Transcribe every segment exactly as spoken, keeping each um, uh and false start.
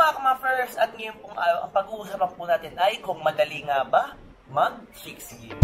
mga kama-first, at ngayon pong araw, ang pag-uusapan po natin ay kung madali nga ba mag-fix gear.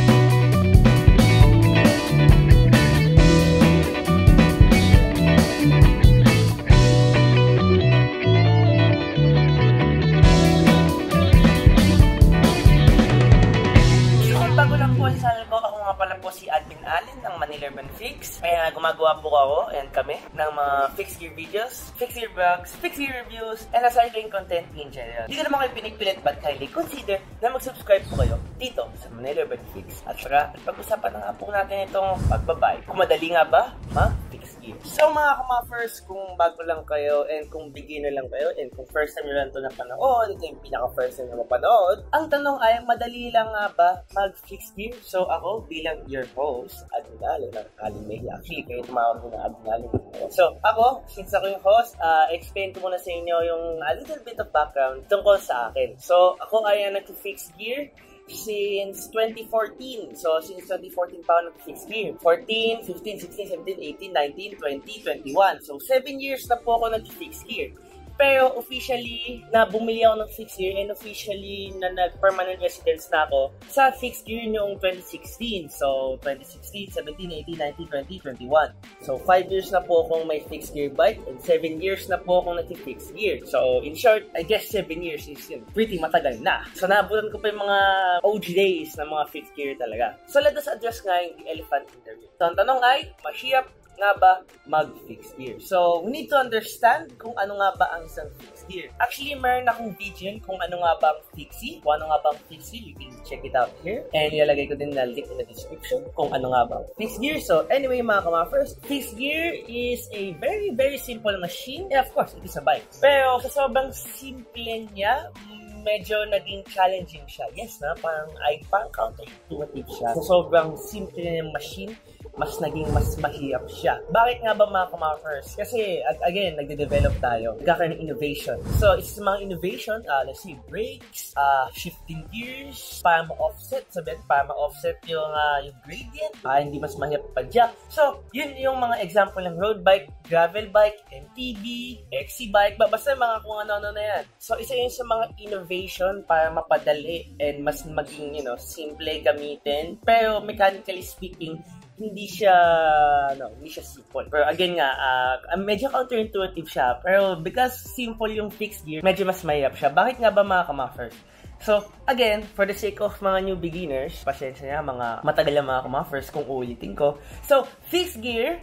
Si Admin Allen ng Manila Urban Fix. Kaya gumagawa po ako and kami ng mga fix gear videos, fix gear vlogs, fix gear reviews, and recycling content in general. Hindi ko naman kayo pinigpilit, but kindly consider na mag-subscribe po kayo dito sa Manila Urban Fix. At saka, pag-usapan na nga po natin itong pagbabay. Kung madali nga ba mag-fix gear. So mga kama-first, kung bago lang kayo and kung beginner lang kayo and kung first time nyo lang ito napanood, ito yung pinaka-first time na mapanood, ang tanong ay, madali lang nga ba mag-fix gear? So ako, bilang your host, Admin Allen ng Kalimay. Actually, kayo tumawag ko na Admin Allen. So, ako, since ako yung host, uh, explain ko muna sa inyo yung a little bit of background tungkol sa akin. So, ako ay uh, nag-fix gear since twenty fourteen. So, since twenty fourteen pa ako nag-fix gear. fourteen, fifteen, sixteen, seventeen, eighteen, nineteen, twenty, twenty-one. So, seven years na po ako nag-fix gear. Pero officially, na bumili ako ng fixed gear and officially na nag-permanent residence na ako sa fixed gear noong twenty sixteen. So, twenty sixteen, seventeen, eighteen, nineteen, twenty, twenty-one. So, five years na po akong may fixed gear bike and seven years na po akong nag-fixed gear. So, in short, I guess seven years is yun, pretty matagal na. So, naabutan ko pa yung mga O G days ng mga fixed gear talaga. So, let us address nga yung elephant in the room. So, ang tanong ay, mahirap nga ba mag-fix gear? So, we need to understand kung ano nga ba ang isang fix gear. Actually, meron akong video kung ano nga ba ang fixie. Kung ano nga ba ang fixie, you can check it out here. And ilalagay ko din na link in the description kung ano nga ba ang fix gear. So, anyway mga kama-first, fix gear is a very, very simple machine. And of course, it is a bike. Pero sa sobrang simple niya, medyo naging challenging siya. Yes na, parang ay parang counterintuitive siya. So, sobrang simple na yung machine, mas naging mas mahirap siya. Bakit nga ba mga kama-first? Kasi, again, nagde-develop tayo. Nagkakaroon ng innovation. So, isa sa mga innovation, uh, let's see, brakes, uh, shifting gears, para ma-offset, sabihin, para ma-offset yung, uh, yung gradient, para hindi mas mahirap pa-jack. So, yun yung mga example ng road bike, gravel bike, M T B, X C bike, basta mga kung ano-ano na yan. So, isa yun sa mga innovation para mapadali and mas maging, you know, simple gamitin. Pero, mechanically speaking, hindi siya, no, hindi siya simple. Pero again nga, uh, medyo counterintuitive siya. Pero because simple yung fixed gear, medyo mas mahirap siya. Bakit nga ba mga kama-first? So, again, for the sake of mga new beginners, pasensya niya, mga matagal na mga kama-first kung ulitin ko. So, fixed gear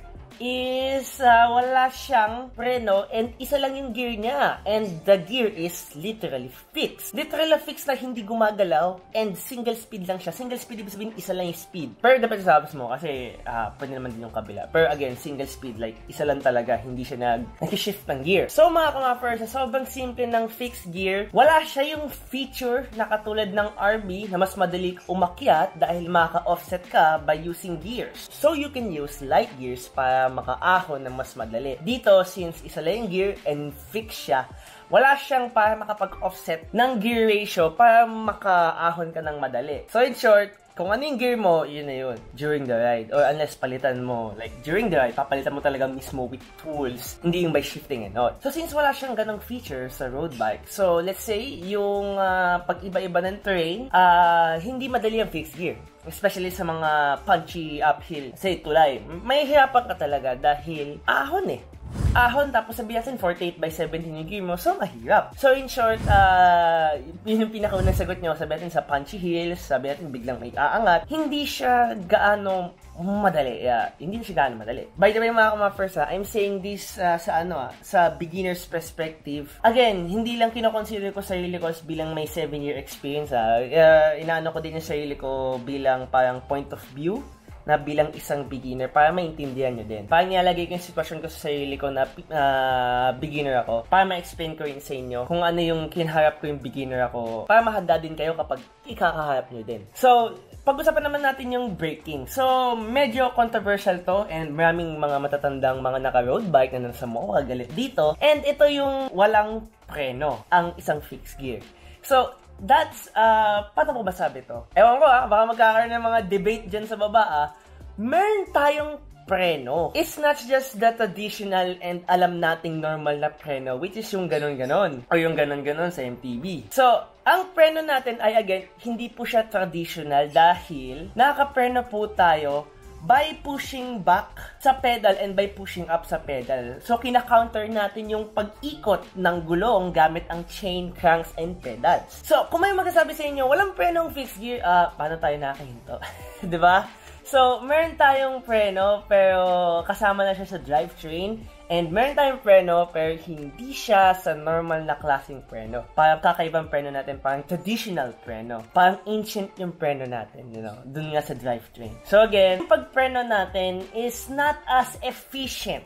is uh, wala siyang preno and isa lang yung gear niya. And the gear is literally fixed. Literally fixed na hindi gumagalaw and single speed lang siya. Single speed, ibig sabihin isa lang yung speed. Pero depende sa habas mo kasi uh, pwede naman din yung kabila. Pero again, single speed, like isa lang talaga, hindi siya nag nag-shift ng gear. So mga kama-first, sa sobrang simple ng fixed gear, wala siya yung feature na katulad ng R B na mas madali umakyat dahil maka-offset ka by using gears. So you can use light gears para makaahon ng mas madali. Dito, since isa lang yung gear and fix siya, wala siyang para makapag-offset ng gear ratio para makaahon ka ng madali. So in short, kung ano yung gear mo, yun na yun during the ride. Or unless palitan mo, like during the ride, papalitan mo talaga mismo with tools, hindi yung by shifting and all. So since wala siyang ganong feature sa road bike, so let's say yung uh, pag-iba-iba ng terrain, uh, hindi madali ang fixed gear. Especially sa mga punchy uphill, say tulay, may hirapan ka talaga dahil ahon eh. Ahon, tapos sabihin natin forty-eight by seventeen yung gear mo, so mahirap. So in short, uh, yun yung pinakaunang sagot nyo, sabihin natin sa punchy hills, sabihin natin biglang may aangat, hindi siya gaano madali. Yeah, hindi siya gaano madali. By the way mga kama-first, I'm saying this uh, sa ano ah, sa beginner's perspective. Again, hindi lang kinoconsider ko sarili ko as bilang may seven year experience ah. Uh, inaano ko din yung sarili ko bilang parang point of view na bilang isang beginner para maintindihan nyo din. Para nilalagay ko yung sitwasyon ko sa sarili ko na uh, beginner ako, para ma-explain ko rin sa inyo kung ano yung kinharap ko yung beginner ako, para mahanda din kayo kapag ikakaharap nyo din. So, pag-usapan naman natin yung braking. So, medyo controversial to and maraming mga matatandang mga naka-road bike na nasa mo galit dito. And ito yung walang preno, ang isang fixed gear. So, that's, uh, paano ko ba sabi to? Ewan ko ah, baka magkakaroon ng mga debate dyan sa baba ah. Meron tayong preno is not just the traditional and alam nating normal na preno, which is yung ganon-ganon o yung ganon-ganon sa M T B. So, ang preno natin ay again, hindi po siya traditional dahil nakaka-preno po tayo by pushing back sa pedal and by pushing up sa pedal. So, kina-counter natin yung pag-ikot ng gulong gamit ang chain, cranks, and pedals. So, kung may magsasabi sa inyo, walang prenong fixed gear, ah, uh, paano tayo nakahinto? Diba? So, meron tayong preno, pero kasama na siya sa drivetrain. And meron tayong preno, pero hindi siya sa normal na klaseng preno. Parang kakaibang preno natin, parang traditional preno. Parang ancient yung preno natin, you know, dun nga sa drivetrain. So again, yung pag-preno natin is not as efficient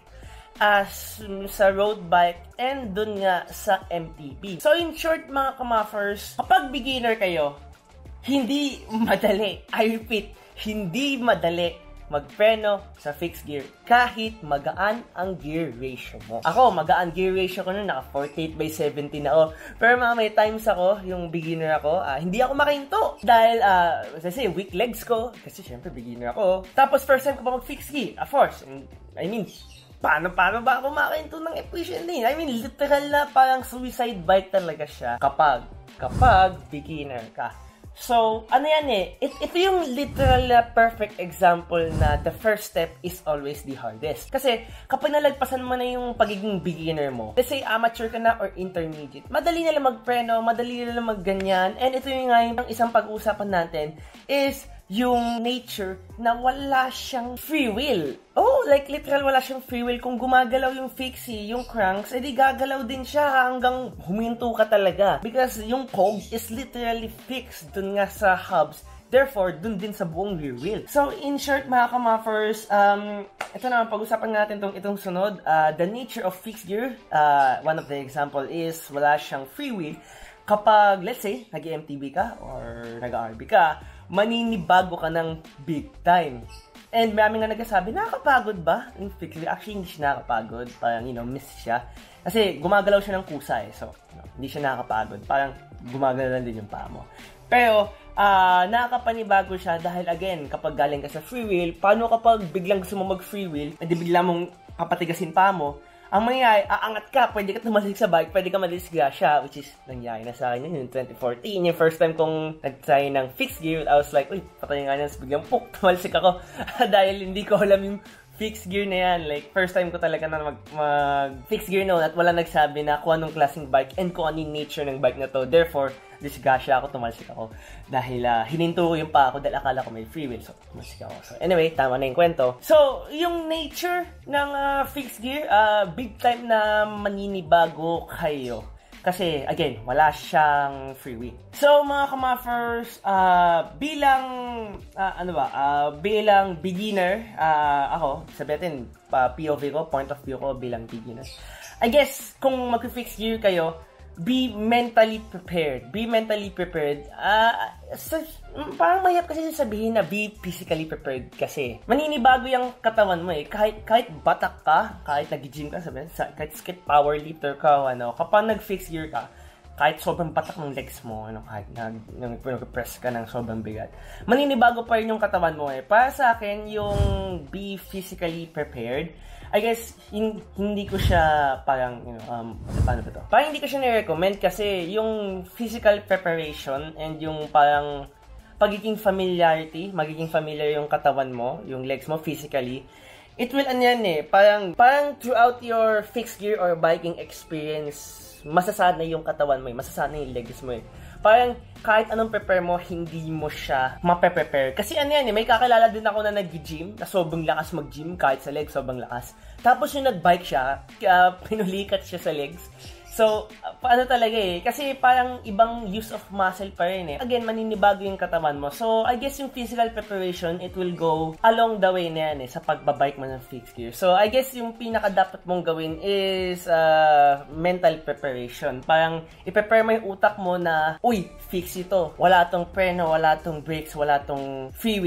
as sa road bike and dun nga sa M T B. So in short mga kamaffers, kapag beginner kayo, hindi madali. I repeat, hindi madali magpreno sa fixed gear kahit magaan ang gear ratio mo. Ako, magaan gear ratio ko nun, naka forty-eight by seventeen ako. Pero mga may times ako, yung beginner ako, uh, hindi ako makahinto. Dahil, uh, kasi weak legs ko, kasi syempre beginner ako. Tapos first time ko pa mag-fixed gear, of course. I mean, paano, paano ba ako makahinto ng efficiently? I mean, literal na parang suicide bike talaga siya kapag, kapag beginner ka. So, ano yan eh, it, ito yung literal na perfect example na the first step is always the hardest. Kasi, kapag nalagpasan mo na yung pagiging beginner mo, let's say amateur ka na or intermediate, madali na lang magpreno, madali na lang magganyan, and ito yung nga yung isang pag-uusapan natin is yung nature na wala siyang free will. Oh, like literal wala siyang free will. Kung gumagalaw yung fixie, yung cranks, edi gagalaw din siya hanggang huminto ka talaga. Because yung cog is literally fixed dun nga sa hubs. Therefore, dun din sa buong rear wheel. So, in short, mga kamaffers, um, ito naman, pag-usapan natin itong, itong sunod. Uh, the nature of fixed gear, uh, one of the example is wala siyang free will. Kapag, let's say, nag-M T B ka or nag-R B ka, maninibago ka ng big time. And marami nga nagsasabi, nakakapagod ba? In fixed gear, actually, hindi siya nakakapagod. Parang, you know, miss siya. Kasi gumagalaw siya ng kusa eh. So, you know, hindi siya nakakapagod. Parang gumagalaw din yung paa mo. Pero, uh, nakakapanibago siya dahil again, kapag galing ka sa free wheel, paano kapag biglang gusto mo mag-free wheel, edi bigla mong papatigasin pa mo, ang mangyayari, aangat ka, pwede ka tumasik sa bike, pwede ka madisgrasya, which is nangyari na sa akin yun, twenty fourteen. Yung first time kong nag-try ng fixed gear, I was like, uy, patay nga yan, biglang puk, tumalsik ako. Dahil hindi ko alam yung fixed gear na yan. Like, first time ko talaga na mag, mag fixed gear noon at wala nagsabi na kung anong klaseng bike and kung anong nature ng bike na to. Therefore, disgrasya ako, tumalsik ako. Dahil uh, hininto ko yung pa ako dahil akala ko may free will. So, tumalsik ako. So, anyway, tama na yung kwento. So, yung nature ng uh, fixed gear, uh, big time na maninibago kayo. Kasi, again, wala siyang free will. So, mga kamaffers, uh, bilang, uh, ano ba, uh, bilang beginner, uh, ako, sabihin, uh, P O V ko, point of view ko bilang beginner. I guess, kung mag-fix gear kayo, be mentally prepared. Be mentally prepared. Uh, so, parang mahirap kasi sabihin na be physically prepared kasi maninibago yung katawan mo eh. Kahit, kahit batak ka, kahit nag-gym ka, sabihin, kahit skip powerlifter ka, ano, kapag nag-fix gear ka, kahit sobrang patak ng legs mo, ano, kahit nag-press ka ng sobrang bigat, maninibago pa rin yung katawan mo eh. Para sa akin, yung be physically prepared, I guess, hin hindi ko siya parang, you know, um, paano ba to? Parang hindi ko siya ni-recommend kasi yung physical preparation and yung parang pagiging familiarity, magiging familiar yung katawan mo, yung legs mo physically, it will, ano yan eh, parang, parang throughout your fixed gear or biking experience, masasanay yung katawan mo eh, masasanay yung legs mo eh. Parang kahit anong prepare mo, hindi mo siya mape-prepare. Kasi ano yan eh, may kakilala din ako na nag-gym, na sobrang lakas mag-gym, kahit sa legs, sobrang lakas. Tapos yung nag-bike siya, uh, pinulikat siya sa legs. So, uh, paano talaga eh? Kasi parang ibang use of muscle pa rin eh. Again, maninibago yung katawan mo. So, I guess yung physical preparation, it will go along the way na yan eh, sa pagbabike mo ng fixed gear. So, I guess yung pinaka dapat mong gawin is uh, mental preparation. Parang i-prepare mo yung utak mo na, uy, fix ito. Wala tong preno, wala tong brakes, wala tong free wheel.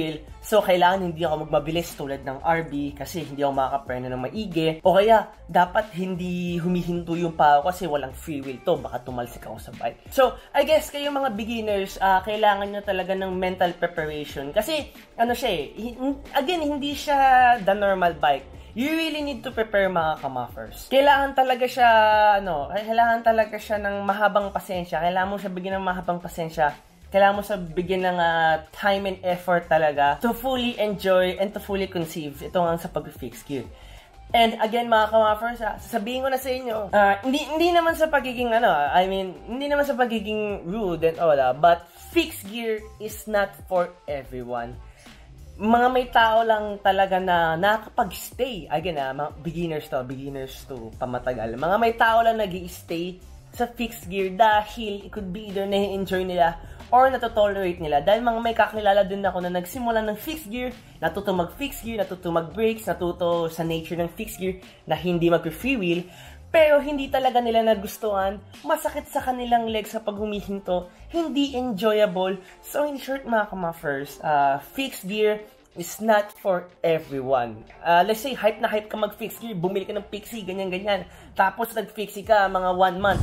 So, kailangan hindi ako magmabilis tulad ng R B kasi hindi ako makakapreno ng maigi. O kaya, dapat hindi humihinto yung paa ko kasi walang free will to. Baka tumalsik ako sa bike. So, I guess kayo mga beginners, uh, kailangan nyo talaga ng mental preparation. Kasi, ano siya eh, again, hindi siya the normal bike. You really need to prepare mga kamaffers. Kailangan talaga siya, ano, kailangan talaga siya ng mahabang pasensya. Kailangan mo siya bigyan ng mahabang pasensya. Kailangan mo siya bigyan ng uh, time and effort talaga to fully enjoy and to fully conceive ito nga sa pag-fix gear. And again mga kamaffers, uh, sasabihin ko na sa inyo, uh, hindi, hindi naman sa pagiging, ano, I mean, hindi naman sa pagiging rude and all, uh, but fixed gear is not for everyone. Mga may tao lang talaga na nakakapag-stay. Again, ah, mga beginners to, beginners to, pamatagal. Mga may tao lang nag-i-stay sa fixed gear dahil it could be either na-enjoy nila or natotolerate nila. Dahil mga may kakilala din ako na nagsimula ng fixed gear, natuto mag-fixed gear, natuto mag-brakes, natuto sa nature ng fixed gear na hindi mag-free wheel, pero hindi talaga nila nagustuhan, masakit sa kanilang leg sa paghumihinto, hindi enjoyable. So in short mga kamaffers, uh, fixed gear is not for everyone. Uh, let's say, hype na hype ka mag-fixed gear, bumili ka ng Pixie, ganyan-ganyan. Tapos nag-fixie ka mga one month.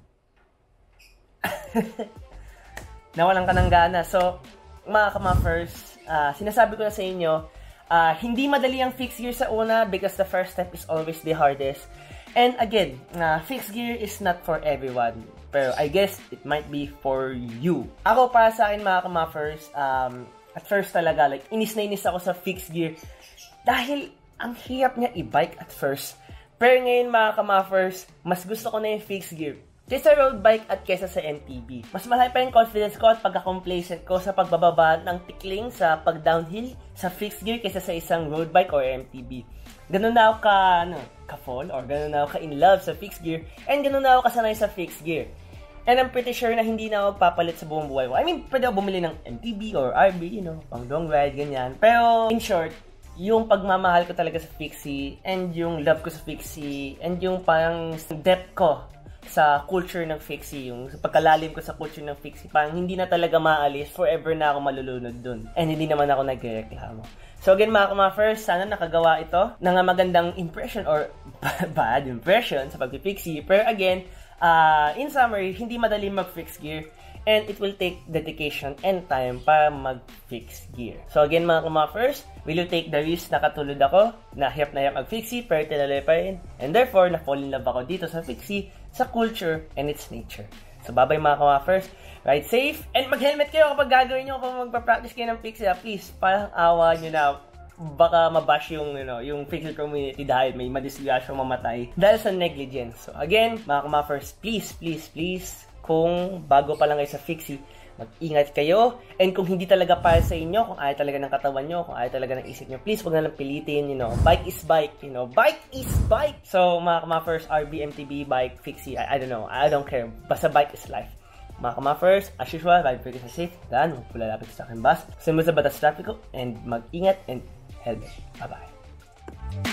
Nawalan ka ng gana. So, mga kamaffers, uh, sinasabi ko na sa inyo, uh, hindi madali ang fixed gear sa una because the first step is always the hardest. And again, uh, fixed gear is not for everyone. Pero I guess it might be for you. Ako para sa akin mga kamaffers, um, at first talaga, like, inis na inis ako sa fixed gear. Dahil ang hirap niya i-bike at first. Pero ngayon mga kamaffers, mas gusto ko na yung fixed gear kaysa road bike at kaysa sa M T B. Mas malaki pa yung confidence ko at pagka-complacent ko sa pagbababa ng tikling sa pag-downhill sa fixed gear kaysa sa isang road bike or M T B. Ganun na ako ka, ano, ka-fall or ganun na ako ka-in love sa fixed gear and ganun na ako kasanay sa fixed gear. And I'm pretty sure na hindi na ako papalit sa buong buhay ko. I mean, pwede ako bumili ng M T B or R B, you know, pang long ride, ganyan. Pero, in short, yung pagmamahal ko talaga sa fixie and yung love ko sa fixie and yung parang depth ko sa culture ng fixie, yung sa pagkalalim ko sa culture ng fixie, parang hindi na talaga maalis, forever na ako malulunod dun. And hindi naman ako nagreklamo. So again mga kamaffers, sana nakagawa ito ng magandang impression or bad impression sa pag-fixie. Pero again, uh, in summary, hindi madali mag-fix gear and it will take dedication and time para mag-fix gear. So again mga kamaffers, will you take the risk na katulad ako, na hirap na hirap mag-fixie, pero tinaloy pa rin, and therefore, na-fall in love ako dito sa fixie, sa culture, and its nature. So bye-bye mga kamaffers, ride safe, and mag-helmet kayo kapag gagawin nyo, kapag magpa-practice kayo ng fixie, please, parang awa nyo na, baka mabash yung, you know, yung fixie community dahil may madisgrasya mamatay dahil sa negligence. So again, mga kamaffers, please, please, please, kung bago pa lang kayo sa fixie, mag-ingat kayo. And kung hindi talaga para sa inyo, kung ayaw talaga ng katawan nyo, kung ayaw talaga ng isip nyo, please wag na lang pilitin, you know. Bike is bike, you know. Bike is bike! So, mga kamaffers, R B, M T B, bike, fixie, I, I don't know. I don't care. Basta bike is life. Mga kamaffers, as usual, ride very safe. Dan, huwag pula lapit sa akin bus. Sumunod sa batas traffic ko, and mag-ingat and helmet. Bye-bye.